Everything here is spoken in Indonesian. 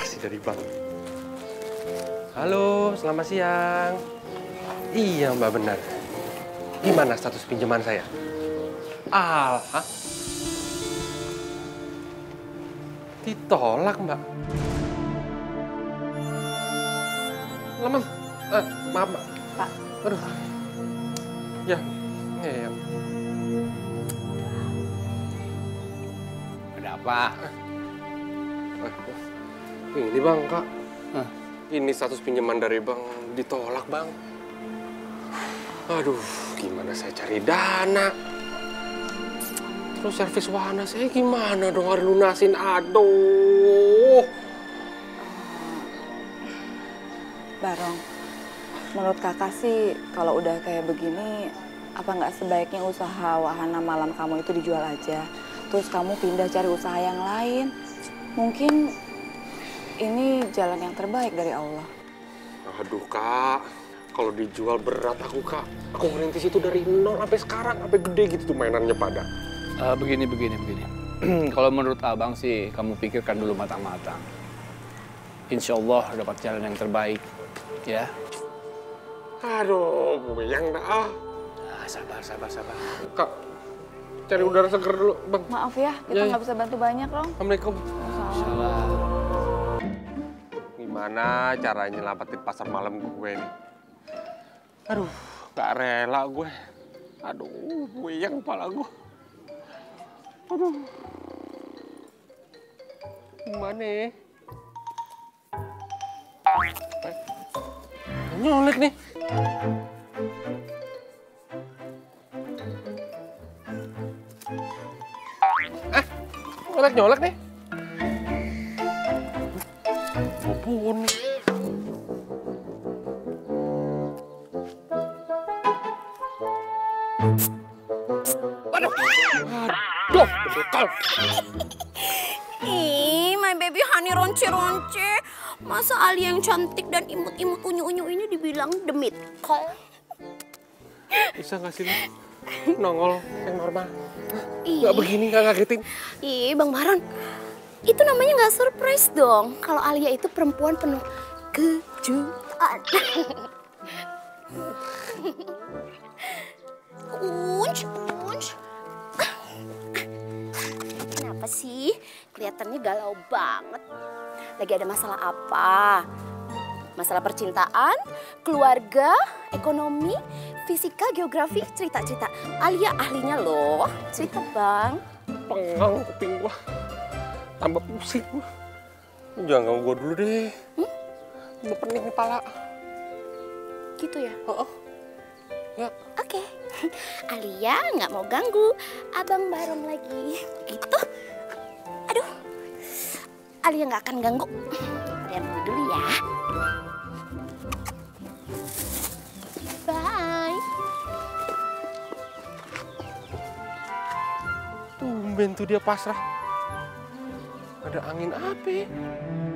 Pasti dari bank. Halo, selamat siang. Iya, Mbak, benar. Gimana status pinjaman saya? Hah? Ditolak, Mbak. Lemah. Maaf, Mbak. Pak. Aduh. Ya. Ya. Ada apa? Ini, Bang, Kak. Ini status pinjaman dari bank ditolak, Bang. Aduh, gimana saya cari dana? Terus servis wahana saya gimana dong harus lunasin? Aduh. Barong, menurut kakak sih kalau udah kayak begini, apa nggak sebaiknya usaha wahana malam kamu itu dijual aja? Terus kamu pindah cari usaha yang lain. Mungkin ini jalan yang terbaik dari Allah. Aduh, Kak. Kalau dijual berat aku, Kak. Aku ngerintis itu dari nol sampai sekarang. Sampai gede gitu tuh mainannya pada. Begini. Kalau menurut abang sih, kamu pikirkan dulu matang-matang. Insya Allah dapat jalan yang terbaik, ya. Aduh, buyang dah. Sabar. Kak, cari udara seger dulu, Bang. Maaf ya, kita nggak bisa bantu banyak, Rong. Assalamualaikum. Salah. Gimana caranya nyelamatin pasar malam gue nih? Aduh, gak rela gue. Aduh, buyang kepala gue. Aduh. Gimana ya? Nyolek nih. Nyolek nih. Ampun. Waduh. Aduh, bekal. Ih, my baby honey ronce-ronce. Masa Ali yang cantik dan imut-imut unyu-unyu ini dibilang demit? Bisa nggak sih lu nongol yang normal? Ih. Nggak begini, nggak ngagetin. Ih, Bang Baron. Itu namanya nggak surprise dong. Kalau Alia itu perempuan penuh kejutan. Unch. Kenapa sih? Kelihatannya galau banget. Lagi ada masalah apa? Masalah percintaan, keluarga, ekonomi, fisika, geografi, cerita-cerita. Alia ahlinya loh. Cerita, Bang. Pengang kuping gua. Tambah pusing gua. Jangan ganggu gua dulu deh. Tambah pening kepala. Gitu ya? Ya. Oke. Alia nggak mau ganggu Abang Baron lagi. Gitu. Aduh. Alia nggak akan ganggu. Alia dulu ya. Bye. Tumben tuh dia pasrah. Ada angin apa?